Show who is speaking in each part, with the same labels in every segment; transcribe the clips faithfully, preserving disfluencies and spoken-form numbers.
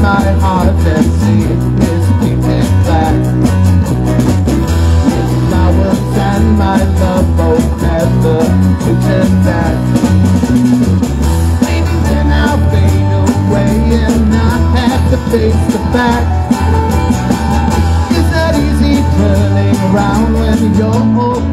Speaker 1: my heart that sea is painted black. Its flowers and my love both never to turn back. Maybe then I'll fade away and I have to face the fact. It's not easy turning around when you're old.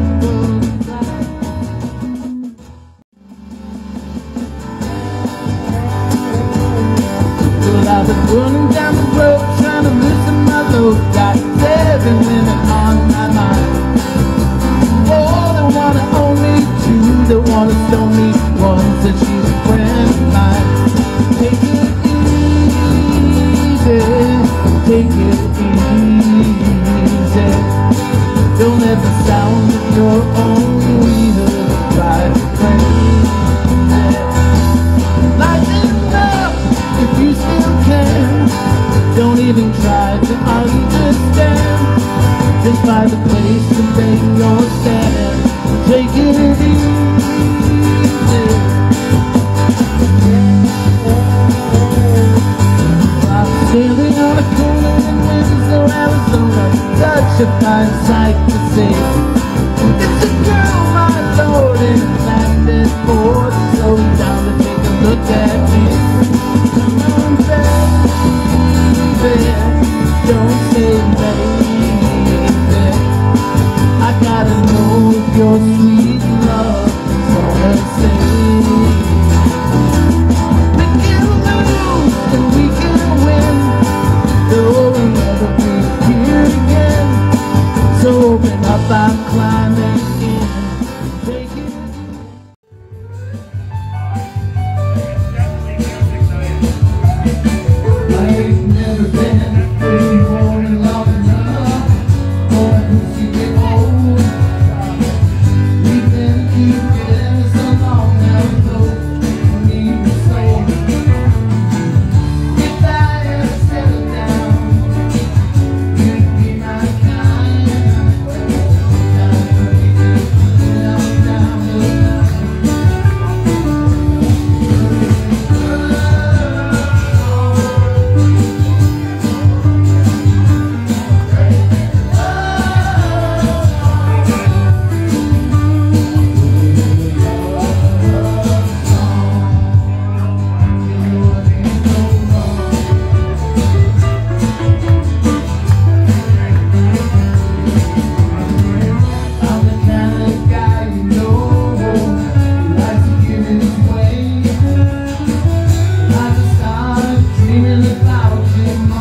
Speaker 1: I've been running down the road trying to loosen my load. Got seven women on my mind. Oh, they wanna own me, two that wanna stone me, one said she's a friend of mine. Take it easy, take it easy. Don't let the sound of your own wheel drive you crazy. Lighten up if you still can. Don't even try to understand. Just find a place to make your stand. Take it easy. I'm sailing on a corner in Winslow, Arizona. Such a fine sight to see. It's a girl, my lord, in landed board. Slow down to take a look at me. Come on, baby, don't say baby. I gotta know if your sweet love is gonna stay. We can lose and we can win, though we'll never be here again. So open up, I'm climbing in. Take it. I've never been pretty born in love enough. Boy, once you get old, we've been together so long now, though for me it's so. If I ever settle down, you'd be my kind. Time for me to put out down, look down. I'm the kind of guy you know who likes to get his way. I just started dreaming about you.